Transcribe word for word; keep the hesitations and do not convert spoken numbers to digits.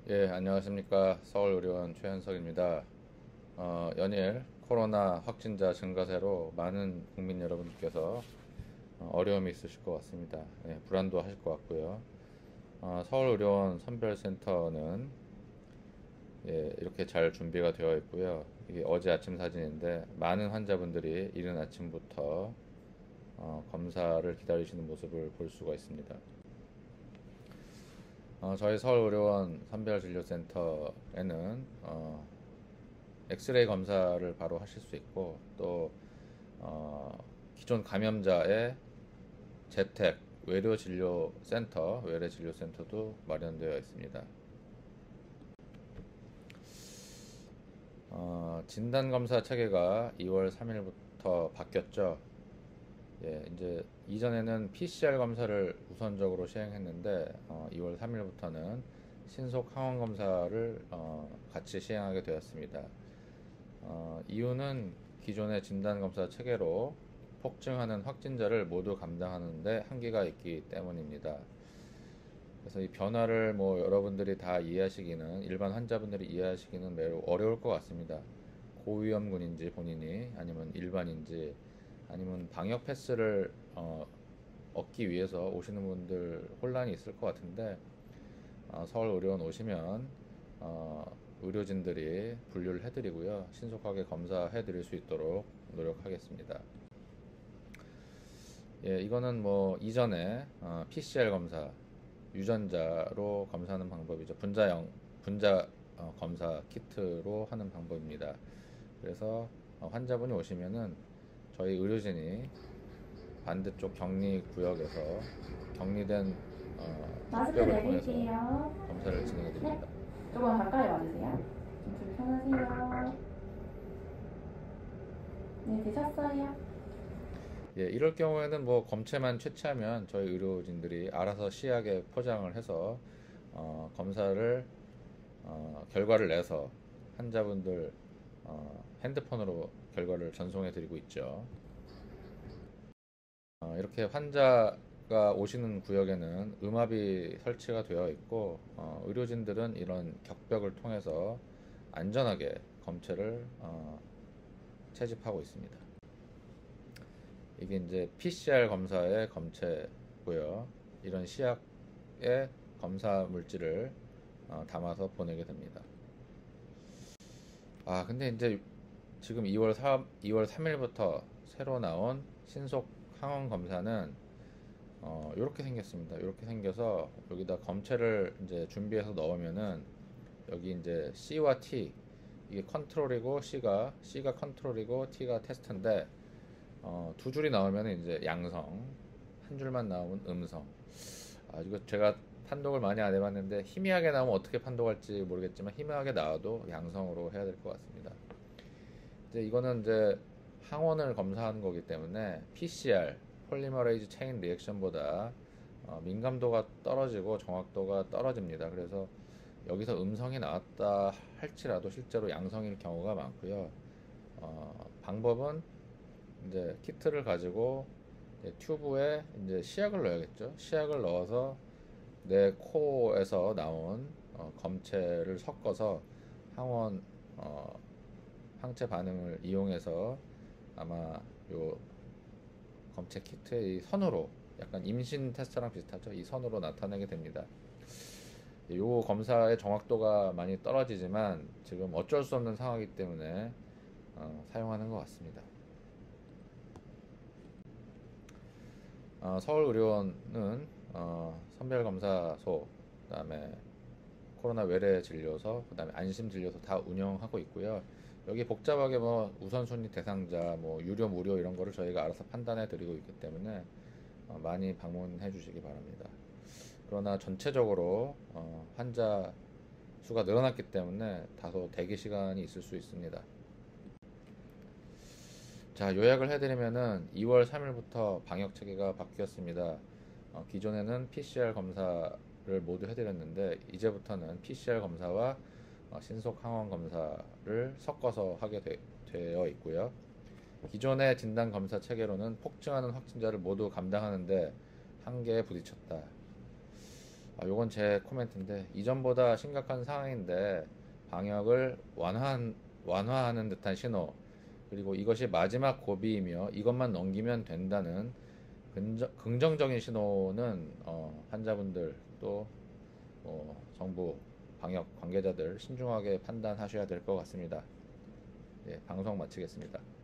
예, 안녕하십니까. 서울의료원 최현석입니다. 어, 연일 코로나 확진자 증가세로 많은 국민 여러분께서 어, 어려움이 있으실 것 같습니다. 예, 불안도 하실 것 같고요. 어, 서울의료원 선별센터는 예, 이렇게 잘 준비가 되어 있고요. 이게 어제 아침 사진인데 많은 환자분들이 이른 아침부터 어, 검사를 기다리시는 모습을 볼 수가 있습니다. 어, 저희 서울의료원 선별진료센터에는 어, 엑스레이 검사를 바로 하실 수 있고 또 어, 기존 감염자의 재택 외래진료센터 외래진료센터도 마련되어 있습니다. 어, 진단검사 체계가 이월 삼일부터 바뀌었죠. 예, 이제 이전에는 피씨알 검사를 우선적으로 시행했는데 어, 이월 삼일부터는 신속 항원 검사를 어, 같이 시행하게 되었습니다. 어, 이유는 기존의 진단검사 체계로 폭증하는 확진자를 모두 감당하는데 한계가 있기 때문입니다. 그래서 이 변화를 뭐 여러분들이 다 이해하시기는, 일반 환자분들이 이해하시기는 매우 어려울 것 같습니다. 고위험군인지 본인이, 아니면 일반인지, 아니면 방역 패스를 어, 얻기 위해서 오시는 분들 혼란이 있을 것 같은데 어, 서울의료원 오시면 어, 의료진들이 분류를 해드리고요, 신속하게 검사해드릴 수 있도록 노력하겠습니다. 예, 이거는 뭐 이전에 어, 피씨알 검사, 유전자로 검사하는 방법이죠. 분자형 분자 어, 검사 키트로 하는 방법입니다. 그래서 어, 환자분이 오시면은 저희 의료진이 반대쪽 격리 구역에서 격리된 어, 마스크 턱벽을 통해서 내릴게요. 검사를 진행해 네. 드립니다. 조금 가까이 와주세요. 좀 불편하세요. 네, 되셨어요? 예, 이럴 경우에는 뭐 검체만 채취하면 저희 의료진들이 알아서 시약에 포장을 해서 어, 검사를 어, 결과를 내서 환자분들 어, 핸드폰으로 결과를 전송해 드리고 있죠. 어, 이렇게 환자가 오시는 구역에는 음압이 설치가 되어 있고 어, 의료진들은 이런 격벽을 통해서 안전하게 검체를 어, 채집하고 있습니다. 이게 이제 피씨알 검사의 검체고요. 이런 시약에 검사 물질을 어, 담아서 보내게 됩니다. 아, 근데 이제 지금 이월 삼, 이월 삼일부터 새로 나온 신속 항원 검사는 어, 이렇게 생겼습니다. 이렇게 생겨서 여기다 검체를 이제 준비해서 넣으면은 여기 이제 C와 T, 이게 컨트롤이고 C가 C가 컨트롤이고 T가 테스트인데 어, 두 줄이 나오면 이제 양성, 한 줄만 나오면 음성. 아, 이거 제가 판독을 많이 안 해봤는데 희미하게 나오면 어떻게 판독할지 모르겠지만 희미하게 나와도 양성으로 해야 될 것 같습니다. 이제 이거는 이제 항원을 검사하는 거기 때문에 피씨알 폴리머레이즈 체인 리액션보다 어, 민감도가 떨어지고 정확도가 떨어집니다. 그래서 여기서 음성이 나왔다 할지라도 실제로 양성일 경우가 많고요. 어, 방법은 이제 키트를 가지고 이제 튜브에 이제 시약을 넣어야겠죠. 시약을 넣어서 내 코에서 나온 어, 검체를 섞어서 항원 어, 항체 반응을 이용해서 아마 요 검체 키트의 이 선으로, 약간 임신 테스트랑 비슷하죠. 이 선으로 나타내게 됩니다. 요 검사의 정확도가 많이 떨어지지만 지금 어쩔 수 없는 상황이기 때문에 어, 사용하는 것 같습니다. 어, 서울의료원은 어, 선별검사소, 그다음에 코로나 외래 진료소, 그다음에 안심 진료소 다 운영하고 있고요. 여기 복잡하게 뭐 우선순위 대상자, 뭐 유료 무료 이런 거를 저희가 알아서 판단해 드리고 있기 때문에 어, 많이 방문해 주시기 바랍니다. 그러나 전체적으로 어, 환자 수가 늘어났기 때문에 다소 대기 시간이 있을 수 있습니다. 자, 요약을 해드리면은 이월 삼일부터 방역 체계가 바뀌었습니다. 어, 기존에는 피씨알 검사를 모두 해드렸는데 이제부터는 피씨알 검사와 어, 신속 항원 검사를 섞어서 하게 되, 되어 있고요. 기존의 진단 검사 체계로는 폭증하는 확진자를 모두 감당하는데 한계에 부딪혔다. 아, 요건 제 코멘트인데 이전보다 심각한 상황인데 방역을 완화한, 완화하는 듯한 신호, 그리고 이것이 마지막 고비이며 이것만 넘기면 된다는 긍정, 긍정적인 신호는 어, 환자분들 또 어, 정부 방역 관계자들 신중하게 판단하셔야 될 것 같습니다. 예, 방송 마치겠습니다.